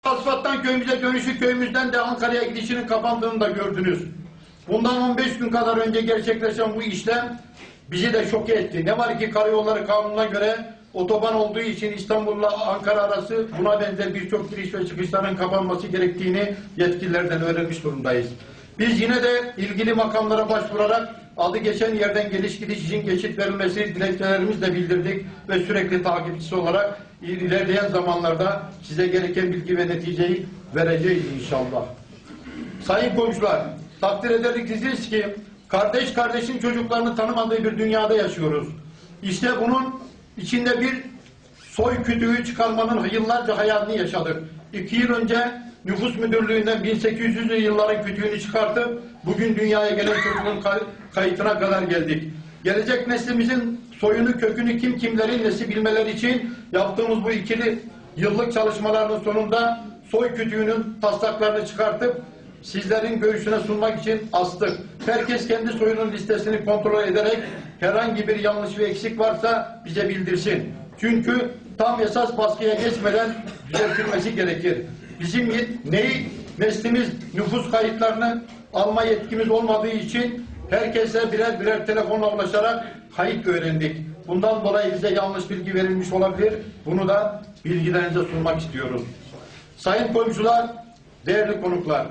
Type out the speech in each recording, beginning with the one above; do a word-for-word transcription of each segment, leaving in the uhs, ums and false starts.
Asfat'tan köyümüze dönüşü, köyümüzden de Ankara'ya gidişinin kapandığını da gördünüz. Bundan on beş gün kadar önce gerçekleşen bu işlem bizi de şok etti. Ne var ki karayolları kanununa göre otoban olduğu için İstanbul'la Ankara arası buna benzer birçok giriş ve çıkışların kapanması gerektiğini yetkililerden öğrenmiş durumdayız. Biz yine de ilgili makamlara başvurarak adı geçen yerden geliş gidiş için geçit verilmesi dilekçelerimizle bildirdik ve sürekli takipçisi olarak ilerleyen zamanlarda size gereken bilgi ve neticeyi vereceğiz inşallah. Sayın komşular, takdir edersiniz ki kardeş kardeşin çocuklarını tanımadığı bir dünyada yaşıyoruz. İşte bunun içinde bir soy kütüğü çıkarmanın yıllarca hayalini yaşadık. İki yıl önce nüfus müdürlüğünden bin sekiz yüzlü yılların kütüğünü çıkartıp bugün dünyaya gelen çocuğun kayıtına kadar geldik. Gelecek neslimizin soyunu, kökünü, kim kimlerin nesi bilmeleri için yaptığımız bu ikili yıllık çalışmaların sonunda soy kütüğünün taslaklarını çıkartıp sizlerin görüşüne sunmak için astık. Herkes kendi soyunun listesini kontrol ederek herhangi bir yanlış ve eksik varsa bize bildirsin. Çünkü tam esas baskıya geçmeden düzeltilmesi gerekir. Bizim neyi neslimiz nüfus kayıtlarını alma yetkimiz olmadığı için herkese birer birer telefonla ulaşarak kayıt öğrendik. Bundan dolayı bize yanlış bilgi verilmiş olabilir. Bunu da bilgilerinize sunmak istiyoruz. Sayın komşular, değerli konuklar,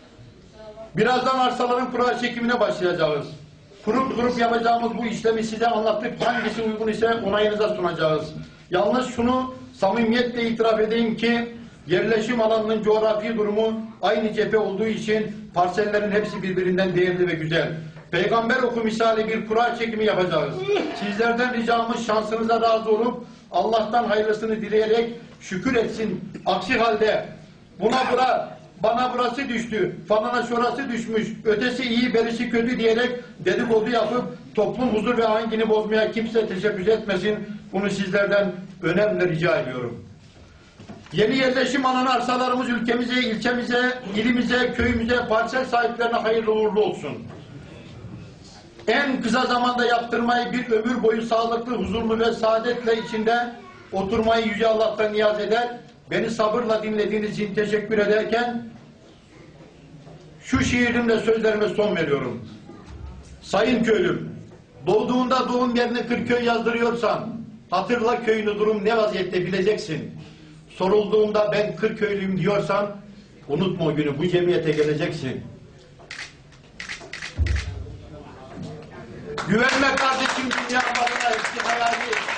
birazdan arsaların kura çekimine başlayacağız. Kurup kurup yapacağımız bu işlemi size anlattık. Hangisi uygun ise onayınıza sunacağız. Yalnız şunu samimiyetle itiraf edeyim ki yerleşim alanının coğrafi durumu aynı cephe olduğu için parsellerin hepsi birbirinden değerli ve güzel. Peygamber oku misali bir kura çekimi yapacağız. Sizlerden ricamız şansınıza razı olup Allah'tan hayırlısını dileyerek şükür etsin. Aksi halde buna bura, bana burası düştü, falana şurası düşmüş, ötesi iyi, berisi kötü diyerek dedikodu yapıp toplum huzur ve ahengini bozmaya kimse teşebbüs etmesin. Bunu sizlerden önemli rica ediyorum. Yeni yerleşim alan arsalarımız ülkemize, ilçemize, ilimize, köyümüze, parsel sahiplerine hayırlı uğurlu olsun. En kısa zamanda yaptırmayı bir ömür boyu sağlıklı, huzurlu ve saadetle içinde oturmayı Yüce Allah'tan niyaz eder. Beni sabırla dinlediğiniz için teşekkür ederken şu şiirimle sözlerime son veriyorum. Sayın köylüm, doğduğunda doğum yerine Kırköy yazdırıyorsan hatırla köyünü, durum ne vaziyette bileceksin. Sorulduğunda ben Kırköylüyüm diyorsan unutma o günü, bu cemiyete geleceksin. Güvenme kardeşim, dünya malına eski hayali.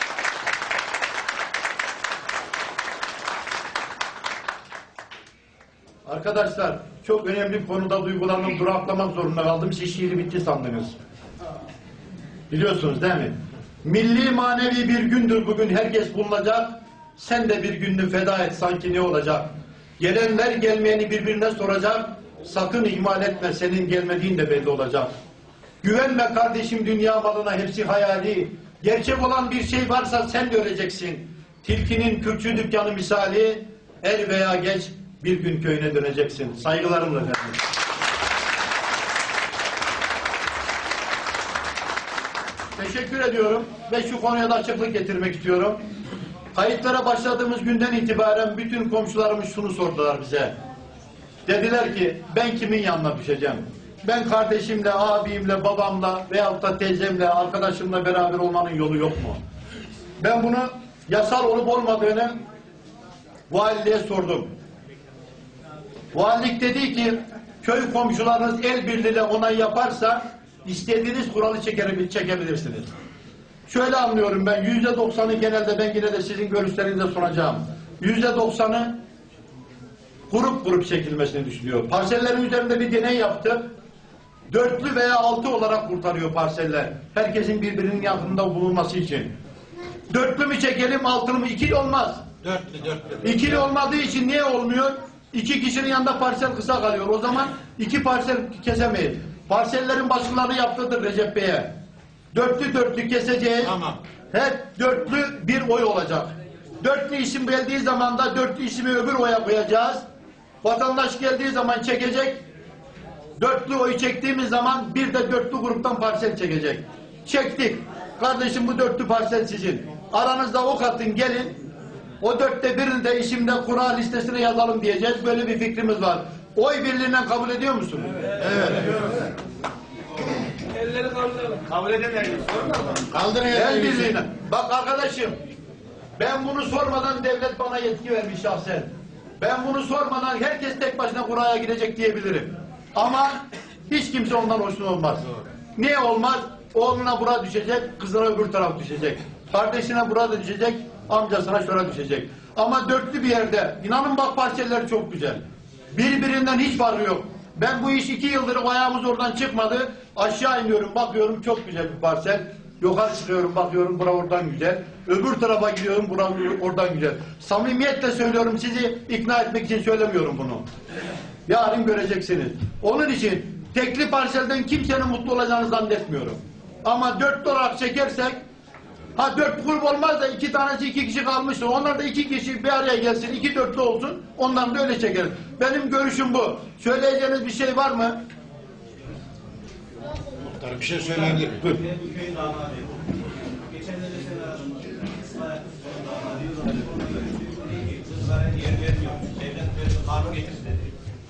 Arkadaşlar, çok önemli bir konuda duygulandım, duraklamak zorunda kaldım. Siz şiiri bitti sandınız. Biliyorsunuz değil mi? Milli manevi bir gündür bugün, herkes bulunacak. Sen de bir gününü feda et, sanki ne olacak? Gelenler gelmeyeni birbirine soracak. Sakın ihmal etme, senin gelmediğin de belli olacak. Güvenme kardeşim dünya malına, hepsi hayali. Gerçek olan bir şey varsa sen de öleceksin. Tilkinin kürkçü dükkanı misali, er veya geç bir gün köyüne döneceksin. Saygılarımla efendim. Teşekkür ediyorum ve şu konuya da açıklık getirmek istiyorum. Kayıtlara başladığımız günden itibaren bütün komşularımız şunu sordular bize. Dediler ki ben kimin yanına düşeceğim? Ben kardeşimle, abimle, babamla veyahut da teyzemle, arkadaşımla beraber olmanın yolu yok mu? Ben bunu yasal olup olmadığını valiliğe sordum. Valilik dedi ki köy komşularınız el birliğiyle onay yaparsa istediğiniz kuralı çekebilirsiniz. Şöyle anlıyorum ben, yüzde doksanı genelde, ben yine de sizin görüşlerinize sunacağım. Yüzde doksanı grup grup çekilmesini düşünüyor. Parsellerin üzerinde bir deney yaptık. Dörtlü veya altı olarak kurtarıyor parseller. Herkesin birbirinin yakınında bulunması için. Dörtlü mü çekelim, altılı mı? İkili olmaz. Dörtlü, dörtlü. İkili olmadığı için niye olmuyor? İki kişinin yanında parsel kısa kalıyor. O zaman iki parsel kesemeyiz. Parsellerin başkaları yaptırdı Recep Bey'e. Dörtlü dörtlü keseceğiz. Tamam. Hep dörtlü bir oy olacak. Dörtlü isim geldiği zaman da dörtlü ismi öbür oya koyacağız. Vatandaş geldiği zaman çekecek. Dörtlü oyu çektiğimiz zaman bir de dörtlü gruptan parsel çekecek. Çektik. Kardeşim bu dörtlü parsel sizin. Aranızda ok atın, gelin. O dörtte birini de işimde kura listesine yazalım diyeceğiz. Böyle bir fikrimiz var. Oy birliğinden kabul ediyor musunuz? Evet. evet. Elleri kaldıralım. Kabul edenler Kaldırın el birliğine. Bak arkadaşım, ben bunu sormadan devlet bana yetki vermiş şahsen. Ben bunu sormadan herkes tek başına kuraya gidecek diyebilirim. Ama hiç kimse ondan hoşnut olmaz. Niye olmaz? Oğluna bura düşecek, kızına öbür taraf düşecek. Kardeşine burada düşecek, amcasına şöyle düşecek. Ama dörtlü bir yerde, inanın bak parseller çok güzel. Birbirinden hiç farkı yok. Ben bu iş iki yıldır ayağımız oradan çıkmadı. Aşağı iniyorum, bakıyorum çok güzel bir parsel. Yukarı çıkıyorum, bakıyorum bura oradan güzel. Öbür tarafa gidiyorum, bura oradan güzel. Samimiyetle söylüyorum, sizi ikna etmek için söylemiyorum bunu. Yarın göreceksiniz. Onun için tekli parselden kimsenin mutlu olacağını zannetmiyorum. Ama dört olarak çekersek, ha dört grup olmaz da iki tanesi iki kişi kalmıştır. Onlar da iki kişi bir araya gelsin, iki dörtlü olsun. Ondan da öyle çekeriz. Benim görüşüm bu. Söyleyeceğiniz bir şey var mı? Muhtarım bir şey söyleyebilir miyim? Buyur. Bu köyün damadıyım. Geçenlerde sen aradın. İsmail damadıyım. Kızlara yer vermiyor. Devlet böyle kanun getirdi dedi.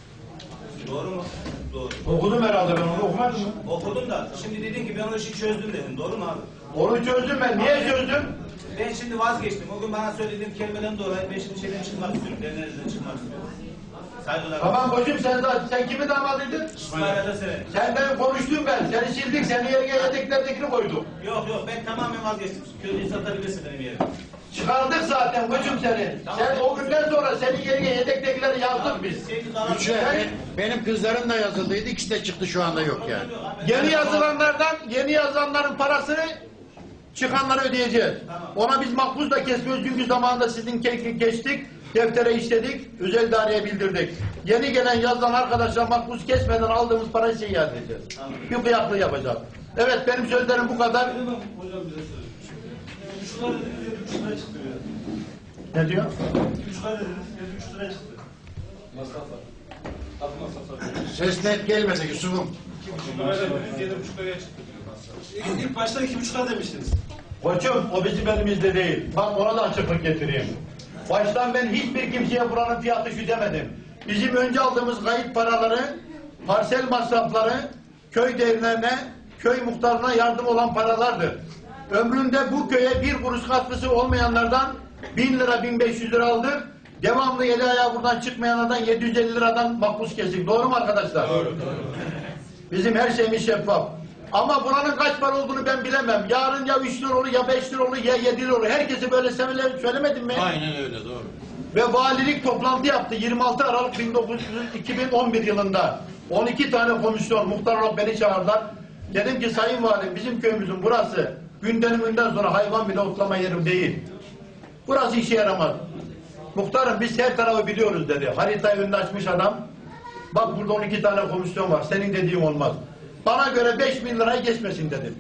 Doğru mu? Doğru. Okudum herhalde, ben onu okumadım mı? Okudum da şimdi dedin ki ben o işi çözdüm dedim. Doğru mu abi? Onu çözdüm ben. Niye çözdüm? Ben şimdi vazgeçtim. O gün bana söylediğim kelimeden dolayı ben şimdi şeyden çıkmak istiyorum. Dernerinizden çıkmak istiyorum. Saygılar. Tamam koçum, sen zaten sen kimi damadıydın? İsmail'e de severim. Senden konuştum ben. Seni sildik, seni yerine yedeklerdekini koyduk. Yok yok ben tamamen vazgeçtim. Köyde satabilirsin benim yerime. Çıkardık zaten koçum seni. Sen o günden sonra senin yerine yedektekileri yazdık biz. Üçe, benim kızlarım da yazıldıydı. İkisi de çıktı, şu anda yok yani. Yeni yazılanlardan, yeni yazılanların parasını çıkanlara ödeyeceğiz. Ona biz makbuz da kesmiyoruz çünkü zamanında sizin keyfi geçtik, deftere işledik, özel daireye bildirdik. Yeni gelen yazılan arkadaşlar makbuz kesmeden aldığımız parayı size iade edeceğiz. Bir kıyaklığı yapacağız. Evet, benim sözlerim bu kadar. Hocam bize söyle. Üç lira dediniz, üç lira çıktı ya. Ne diyor? Üç lira dediniz, üç lira çıktı. Masraflar. Kapı masraflar. Ses net gelmese Yusuf'um. İki buçuk lira dediniz, yedi buçuk liraya çıktı diyor masraf. İlk, ilk başta iki buçuk lira demiştiniz. Koçum, o bizim elimizde değil. Bak ona da açıklık getireyim. Baştan ben hiçbir kimseye buranın fiyatı şu demedim. Bizim önce aldığımız kayıt paraları, parsel masrafları, köy devlerine, köy muhtarına yardım olan paralardır. Ömründe bu köye bir kuruş katkısı olmayanlardan bin lira, bin beş yüz lira aldık. Devamlı eli ayağı buradan çıkmayanlardan yedi yüz elli liradan makbuz kestik. Doğru mu arkadaşlar? Doğru. doğru. Bizim her şeyimiz şeffaf. Ama buranın kaç para olduğunu ben bilemem. Yarın ya üç lira olur, ya beş lira olur, ya yedi lira olur. Herkese böyle söylemedim mi? Aynen öyle, doğru. Ve valilik toplantı yaptı yirmi altı Aralık iki bin on bir yılında. on iki tane komisyon, muhtar olarak beni çağırdılar. Dedim ki sayın valim, bizim köyümüzün burası gündeminden sonra hayvan bile otlama yerim değil. Burası işe yaramaz. Muhtarım biz her tarafı biliyoruz dedi. Haritayı önüne açmış adam. Bak burada on iki tane komisyon var. Senin dediğin olmaz. Bana göre beş bin lirayı geçmesin dedim.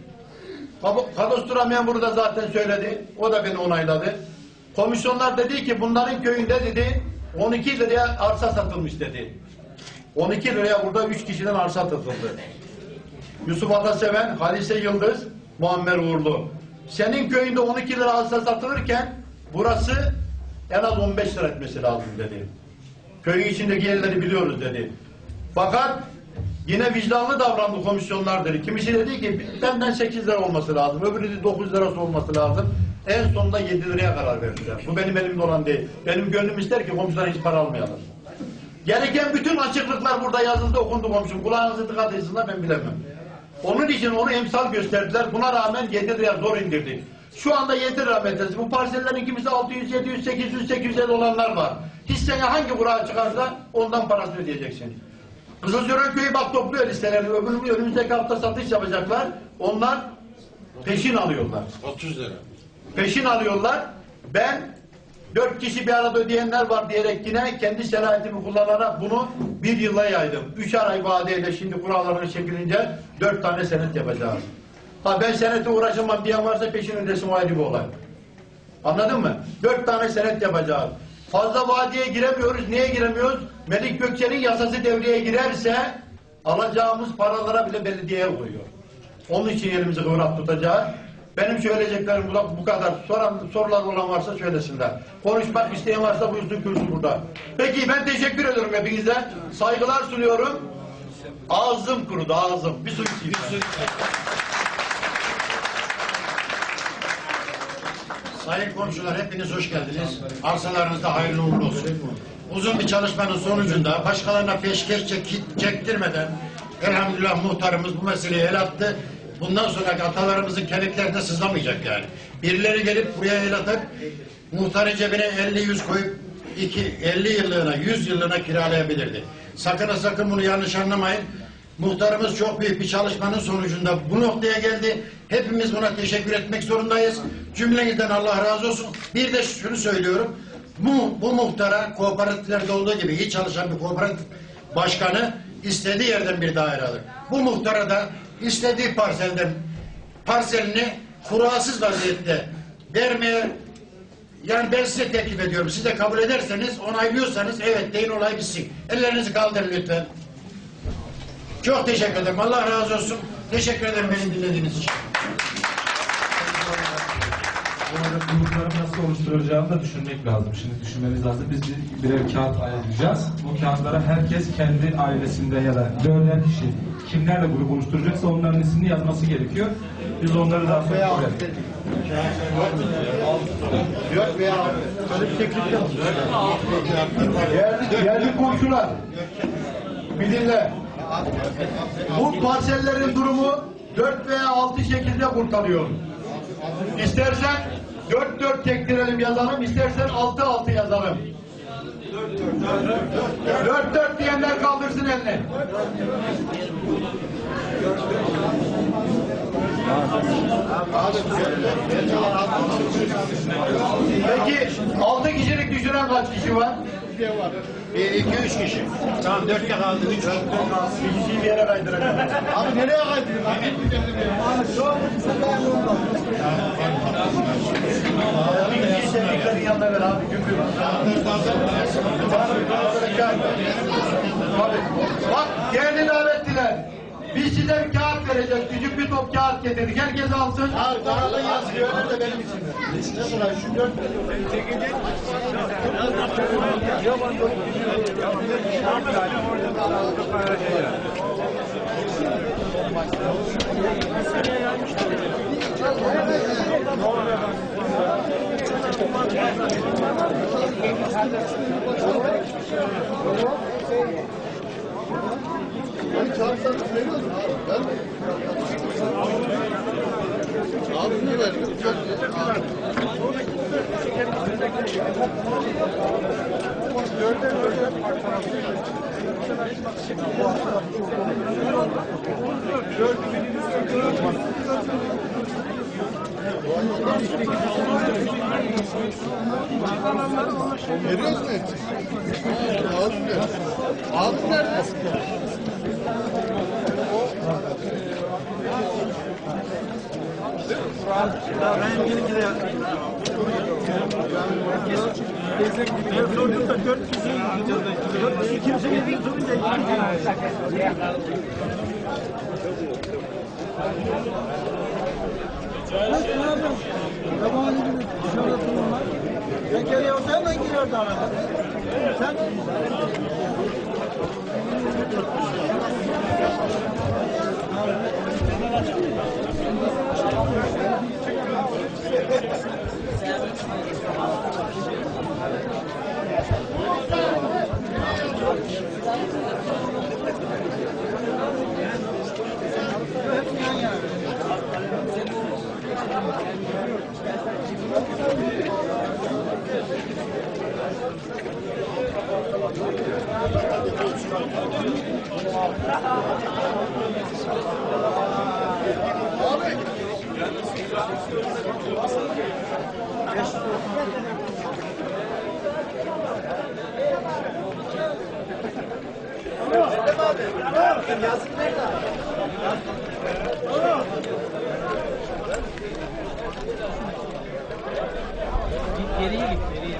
Kadastro memuru da zaten söyledi. O da beni onayladı. Komisyonlar dedi ki bunların köyünde dedi on iki liraya arsa satılmış dedi. on iki liraya burada üç kişiden arsa satıldı. Yusuf Ataseven, Halise Yıldız, Muammer Uğurlu. Senin köyünde on iki lira arsa satılırken burası en az on beş lira etmesi lazım dedi. Köyün içindeki yerleri biliyoruz dedi. Fakat yine vicdanlı davrandı komisyonlar dedi. Kimisi dedi ki benden sekiz lira olması lazım. Öbürü dedi dokuz lirası olması lazım. En sonunda yedi liraya karar verdiler. Bu benim elimde olan değil. Benim gönlüm ister ki komşulara hiç para almayalım. Gereken bütün açıklıklar burada yazıldı, okundu komşum. Kulağınızı tıkat etsinler ben bilemem. Onun için onu emsal gösterdiler. Buna rağmen yedi liraya zor indirdik. Şu anda yedi lira metresi. Bu parsellerin kimisi altı yüz, yedi yüz, sekiz yüz, sekiz yüz elli olanlar var. Hissene hangi kura çıkarsa ondan parasını ödeyeceksin. Kızılcören köyü bak topluyor listeleri. Öbürünün önümüzdeki hafta satış yapacaklar. Onlar peşin alıyorlar. otuz lira. Peşin alıyorlar. Ben dört kişi bir arada ödeyenler var diyerek yine kendi selahiyetimi kullanarak bunu bir yıla yaydım. Üç ay vadeyle şimdi kurallarını çekilince dört tane senet yapacağız. Ha ben senete uğraşamam diyen varsa peşin ödesin, o ayrı bir olay. Anladın mı? Dört tane senet yapacağız. Fazla vadeye giremiyoruz. Niye giremiyoruz? Melik Gökçe'nin yasası devreye girerse alacağımız paralara bile belediyeye koyuyor. Onun için elimizi kıvrak tutacağız. Benim söyleyeceklerim bu, bu kadar. Soran, sorular olan varsa söylesinler. Konuşmak isteyen varsa buyursun kürsü burada. Peki ben teşekkür ediyorum hepinize. Saygılar sunuyorum. Ağzım kurudu ağzım. Bir su içeyim. Bir su Sayın komşular hepiniz hoş geldiniz. Arsalarınızda hayırlı uğurlu olsun. Uzun bir çalışmanın sonucunda başkalarına peşkeş çek çektirmeden elhamdülillah muhtarımız bu meseleyi el attı. Bundan sonraki atalarımızın kemiklerine sızlamayacak yani. Birileri gelip buraya el atıp muhtarın cebine elli yüz koyup iki, elli yıllığına, yüz yıllığına kiralayabilirdi. Sakın ha sakın bunu yanlış anlamayın. Muhtarımız çok büyük bir çalışmanın sonucunda bu noktaya geldi. Hepimiz buna teşekkür etmek zorundayız. Cümlenizden Allah razı olsun. Bir de şunu söylüyorum. Bu, bu muhtara kooperatiflerde olduğu gibi iyi çalışan bir kooperatif başkanı istediği yerden bir daire alır. Bu muhtara da istediği parselden parselini kurasız vaziyette vermeye, yani ben size teklif ediyorum. Siz de kabul ederseniz, onaylıyorsanız evet deyin, olay bitsin. Ellerinizi kaldırın lütfen. Çok teşekkür ederim. Allah razı olsun. Teşekkür ederim beni dinlediğiniz için. Bu grupları nasıl oluşturacağını da düşünmek lazım. Şimdi düşünmemiz lazım. Biz bir, birer kağıt ayarlayacağız. Bu kağıtlara herkes kendi ailesinde ya da dörder kişi kimlerle grup oluşturacaksa onların ismini yazması gerekiyor. Biz onları daha sonra koyarız. Yok veya böyle bir teklif yok. Değerli, değerli komşular, bir dinle. Bu parsellerin durumu dört veya altı şekilde kurtarıyor. İstersen dört dört tektirelim yazalım, istersen altı altı yazalım. Dört dört diyenler kaldırsın elini. Peki altı kişilik düşüren kaç kişi var? Bir, iki, üç kişi. Tamam, dörtte kaldı. Üç. Bir kişiyi bir yere kaydıracağım. Abi nereye kaydırıyorsun? Bir kişiyi sevdiklerin yanına ver abi. Gümbür. Bak değerli davetliler. Biz size bir kağıt vereceğiz. Küçük bir top kağıt getirdik. Herkes alsın. Abi kağıda yazıyor. Nerede benim için? Ne kadar? Şu dört. Abi ne verdin? Veriyoruz mu? Abi nerede? Ben geriye olsaydım ben girerdim arada. Sen? Geriye git, geriye.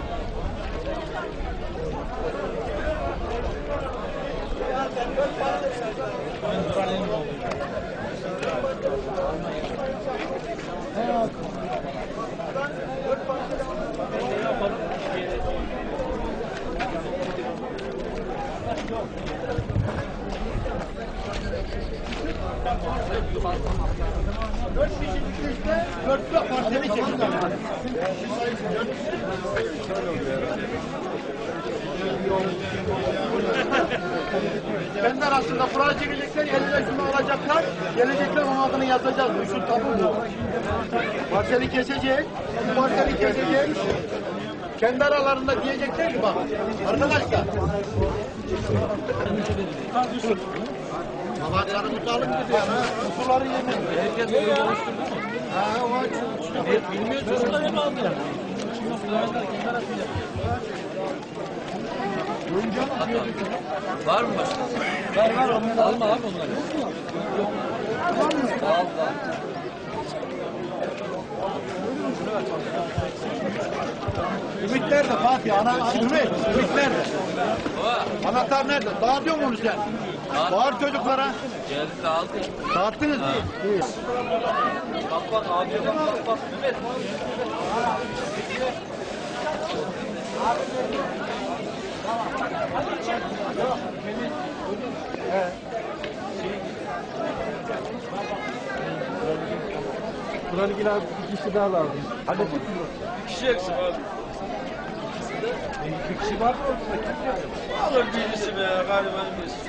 Ben duralım. Kendi arasında kura çekecekler, elinde şunu alacaklar, gelecekler onun adını yazacağız. Bu şu tabu bu. Parseli kesecek, bu parseli kesecek. Kendi aralarında diyecekler ki bak, arkadaşlar. Babacanı tutalım dedi ya. Kutuları yemeyin. Herkes bunu oluşturdu mu? Ha, o açı. Bilmiyor çocuklar hep aldılar. Var mı başka? Var var onları alma abi onları. Al al. Ümit nerede Fatih? Ana, Ümit, Ümit nerede? Anahtar nerede? Dağıtıyor musunuz sen? Bağır çocuklara. Geldi dağıldı. Dağıttınız mı? İyi. Bak bak abi bak bak bak. Mehmet. Buranın yine bir kişi daha lazım. Hadi çık. Bir kişi eksik abi. Bir kişi var mı? Alır birisi be galiba birisi.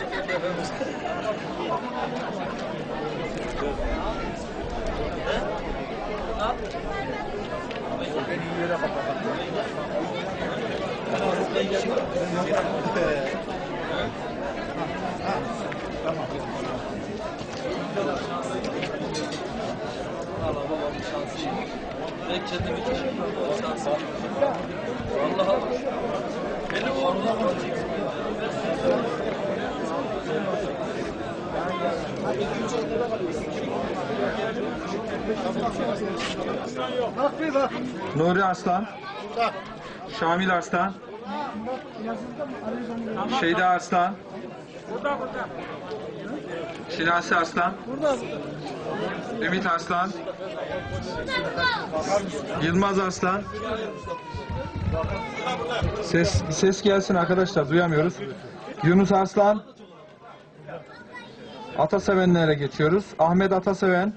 Allah babamın şansı. Ben kendimi düşünüyorum. O şansı. Allah Allah. Beni oradan alacaksın. Nuri Arslan, Şamil Arslan, Şeyda Arslan, Şinasi Arslan, Ümit Arslan, Yılmaz Arslan. Ses ses gelsin arkadaşlar, duyamıyoruz. Yunus Arslan. Atasevenlere geçiyoruz. Ahmet Ataseven,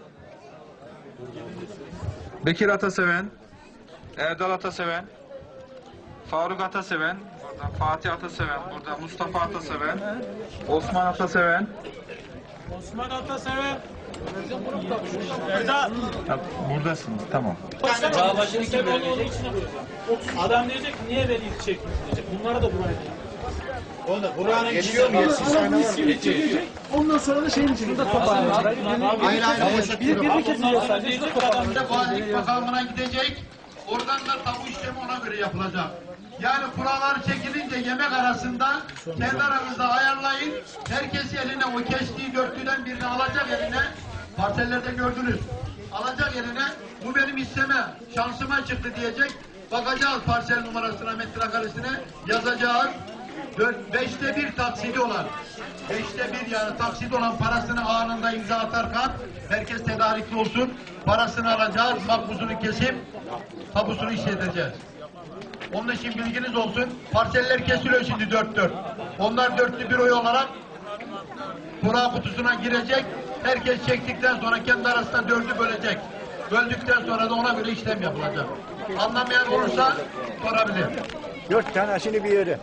Bekir Ataseven, Erdal Ataseven, Faruk Ataseven, burada Fatih Ataseven, burada Mustafa Ataseven, Osman Ataseven. Osman Ataseven. Erdal. Ya, buradasınız, tamam. Dağ başını kim verecek? Adam diyecek niye veli çekmiş diyecek. Bunlara da buraya. Buranın geçiyor mu? Ondan sonra da şeyin içinde toparlanır. Aynı aynı. Bir bir kesiliyor sadece. Diyecek adam Bir de valilik makamına gidecek. Oradan da tabu işlemi ona göre yapılacak. Yani kurallar çekilince yemek arasında kendi aranızda ayarlayın. Herkes eline o kestiği dörtlüden birini alacak eline. Parsellerde gördünüz. Alacak eline. Bu benim isteme. Şansıma çıktı diyecek. Bakacağız parsel numarasına, metrekaresine yazacağız. Dört, beşte bir taksidi olan, beşte bir yani taksit olan parasını anında imza atar kart, herkes tedarikli olsun, parasını alacağız, makbuzunu kesip, tabusunu işleteceğiz. Onun için bilginiz olsun, parseller kesiliyor şimdi dört dört. Onlar dörtlü bir oy olarak kura kutusuna girecek, herkes çektikten sonra kendi arasında dördü bölecek. Böldükten sonra da ona göre işlem yapılacak. Anlamayan olursa sorabilir. Dört tanesini bir yere.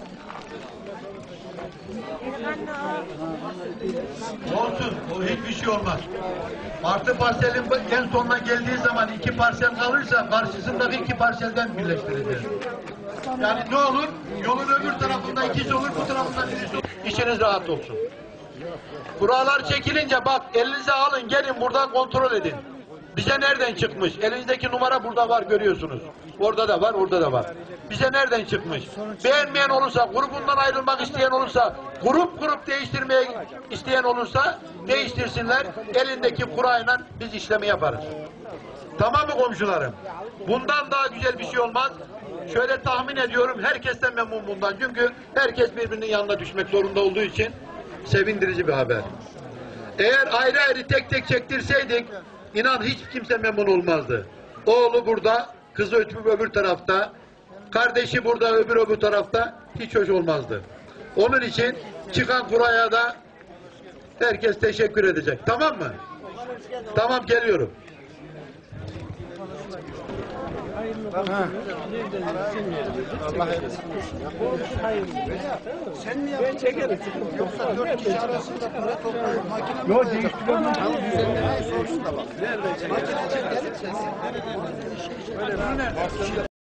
Olsun, o hiçbir şey olmaz. Artı parselin en sonuna geldiği zaman iki parsel kalırsa karşısındaki iki parselden birleştireceğiz. Yani ne olur? Yolun öbür tarafında ikisi olur, bu tarafında birisi olur. İşiniz rahat olsun. Kurallar çekilince bak elinize alın, gelin buradan kontrol edin. Bize nereden çıkmış? Elinizdeki numara burada var, görüyorsunuz. Orada da var, orada da var. Bize nereden çıkmış? Beğenmeyen olursa, grubundan ayrılmak isteyen olursa, grup grup değiştirmeye isteyen olursa değiştirsinler. Elindeki kurayla biz işlemi yaparız. Tamam mı komşularım? Bundan daha güzel bir şey olmaz. Şöyle tahmin ediyorum, herkesten memnun bundan. Çünkü herkes birbirinin yanına düşmek zorunda olduğu için sevindirici bir haber. Eğer ayrı ayrı tek tek çektirseydik, İnan hiç kimse memnun olmazdı. Oğlu burada, kızı öbür öbür tarafta, kardeşi burada öbür öbür tarafta hiç hoş olmazdı. Onun için çıkan kuraya da herkes teşekkür edecek. Tamam mı? Tamam, geliyorum. Sen mi yaptın? Ben çekerim. Yoksa dört kişi arasında para toplayıp makine mi? Yok değiştiriyorum. Tamam, düzenlemeyi sorsun da bak. Nerede? Makine çekelim.